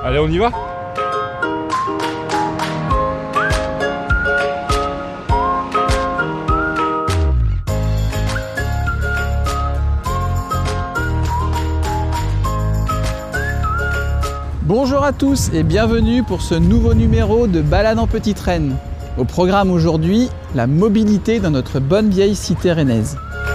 Allez, on y va? Bonjour à tous et bienvenue pour ce nouveau numéro de Balade en Petite Rennes. Au programme aujourd'hui, la mobilité dans notre bonne vieille cité rennaise.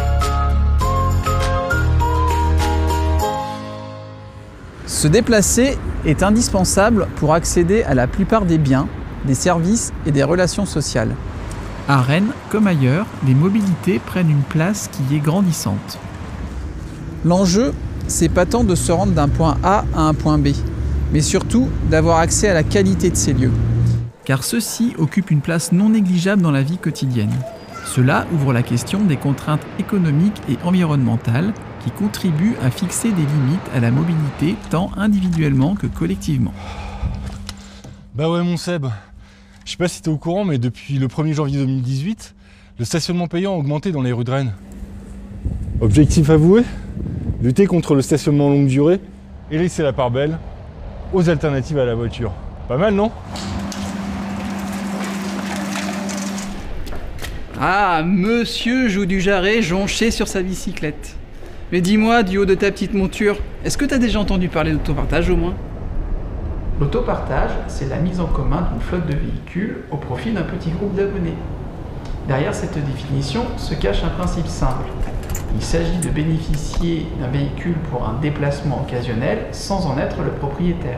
Se déplacer est indispensable pour accéder à la plupart des biens, des services et des relations sociales. À Rennes, comme ailleurs, les mobilités prennent une place qui est grandissante. L'enjeu, c'est pas tant de se rendre d'un point A à un point B, mais surtout d'avoir accès à la qualité de ces lieux. Car ceux-ci occupent une place non négligeable dans la vie quotidienne. Cela ouvre la question des contraintes économiques et environnementales qui contribuent à fixer des limites à la mobilité tant individuellement que collectivement. Bah ouais mon Seb, je sais pas si t'es au courant, mais depuis le 1er janvier 2018, le stationnement payant a augmenté dans les rues de Rennes. Objectif avoué, lutter contre le stationnement longue durée et laisser la part belle aux alternatives à la voiture. Pas mal, non? Ah, monsieur joue du jarret jonché sur sa bicyclette. Mais dis-moi, du haut de ta petite monture, est-ce que tu as déjà entendu parler d'autopartage au moins? L'autopartage, c'est la mise en commun d'une flotte de véhicules au profit d'un petit groupe d'abonnés. Derrière cette définition se cache un principe simple. Il s'agit de bénéficier d'un véhicule pour un déplacement occasionnel sans en être le propriétaire.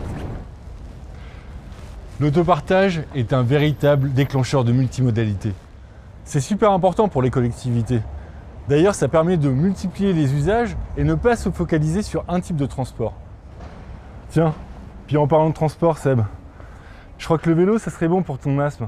L'autopartage est un véritable déclencheur de multimodalité. C'est super important pour les collectivités. D'ailleurs, ça permet de multiplier les usages et ne pas se focaliser sur un type de transport. Tiens, puis en parlant de transport, Seb, je crois que le vélo, ça serait bon pour ton asthme.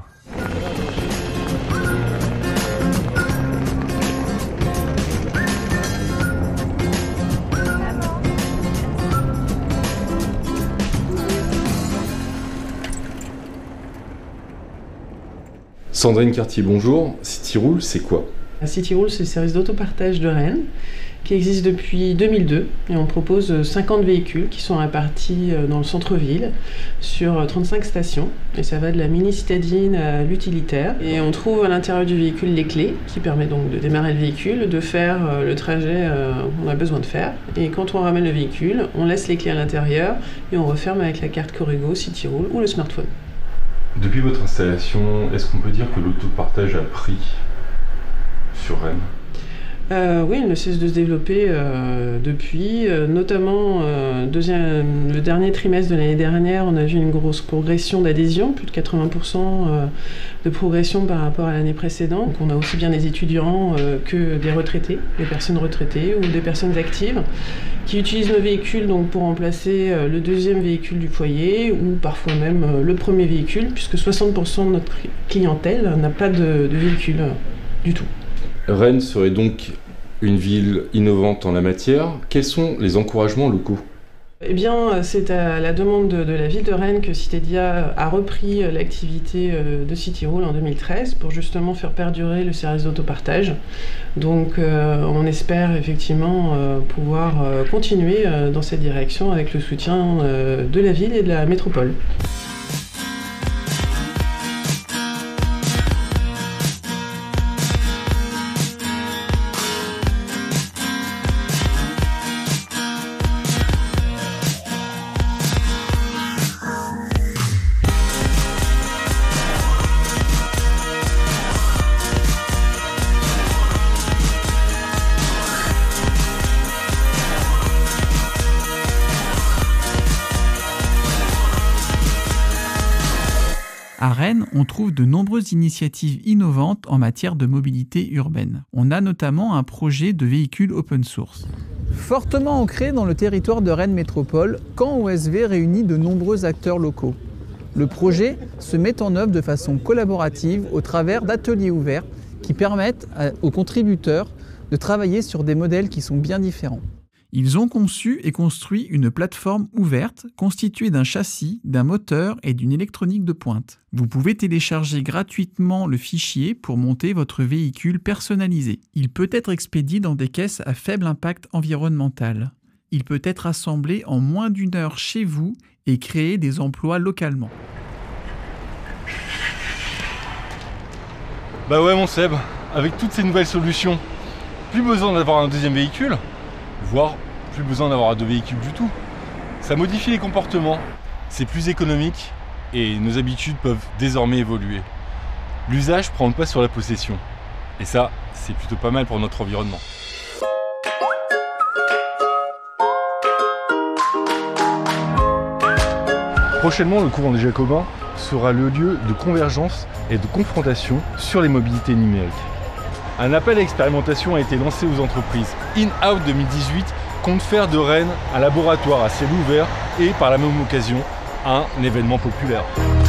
Sandrine Cartier, bonjour. Cityroule, c'est quoi? Cityroule, c'est le service d'autopartage de Rennes qui existe depuis 2002 et on propose 50 véhicules qui sont répartis dans le centre-ville sur 35 stations et ça va de la mini-citadine à l'utilitaire et on trouve à l'intérieur du véhicule les clés qui permettent donc de démarrer le véhicule, de faire le trajet qu'on a besoin de faire et quand on ramène le véhicule, on laisse les clés à l'intérieur et on referme avec la carte Corrigo, Cityroule ou le smartphone. Depuis votre installation, est-ce qu'on peut dire que l'autopartage a pris sur Rennes? Oui, il ne cesse de se développer depuis, notamment le dernier trimestre de l'année dernière, on a vu une grosse progression d'adhésion, plus de 80% de progression par rapport à l'année précédente. Donc on a aussi bien des étudiants que des retraités, des personnes retraitées ou des personnes actives qui utilisent nos véhicules donc, pour remplacer le deuxième véhicule du foyer ou parfois même le premier véhicule, puisque 60% de notre clientèle n'a pas de véhicule du tout. Rennes serait donc une ville innovante en la matière. Quels sont les encouragements locaux? Eh bien, c'est à la demande de la ville de Rennes que Citédia a repris l'activité de Cityroule en 2013 pour justement faire perdurer le service d'autopartage. Donc, on espère effectivement pouvoir continuer dans cette direction avec le soutien de la ville et de la métropole. À Rennes, on trouve de nombreuses initiatives innovantes en matière de mobilité urbaine. On a notamment un projet de véhicule open source. Fortement ancré dans le territoire de Rennes Métropole, Caen OSV réunit de nombreux acteurs locaux. Le projet se met en œuvre de façon collaborative au travers d'ateliers ouverts qui permettent aux contributeurs de travailler sur des modèles qui sont bien différents. Ils ont conçu et construit une plateforme ouverte constituée d'un châssis, d'un moteur et d'une électronique de pointe. Vous pouvez télécharger gratuitement le fichier pour monter votre véhicule personnalisé. Il peut être expédié dans des caisses à faible impact environnemental. Il peut être assemblé en moins d'1 heure chez vous et créer des emplois localement. Bah ouais mon Seb, avec toutes ces nouvelles solutions, plus besoin d'avoir un deuxième véhicule, voire plus besoin d'avoir de véhicule du tout. Ça modifie les comportements, c'est plus économique et nos habitudes peuvent désormais évoluer. L'usage prend le pas sur la possession. Et ça, c'est plutôt pas mal pour notre environnement. Prochainement, le courant des Jacobins sera le lieu de convergence et de confrontation sur les mobilités numériques. Un appel à expérimentation a été lancé aux entreprises. In-Out 2018 compte faire de Rennes un laboratoire à ciel ouvert et par la même occasion un événement populaire.